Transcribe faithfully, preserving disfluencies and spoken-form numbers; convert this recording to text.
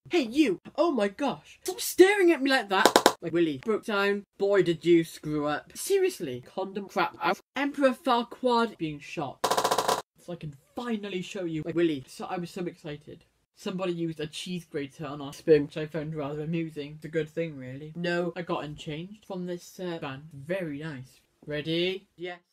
Hey you! Oh my gosh! Stop staring at me like that! Like Willy broke down. Boy did you screw up. Seriously, condom crap out. Emperor Farquaad being shot. So I can finally show you like Willy. So I was so excited. Somebody used a cheese grater on our spoon, which I found rather amusing. It's a good thing really. No, I got unchanged from this uh, van. Very nice. Ready? Yes.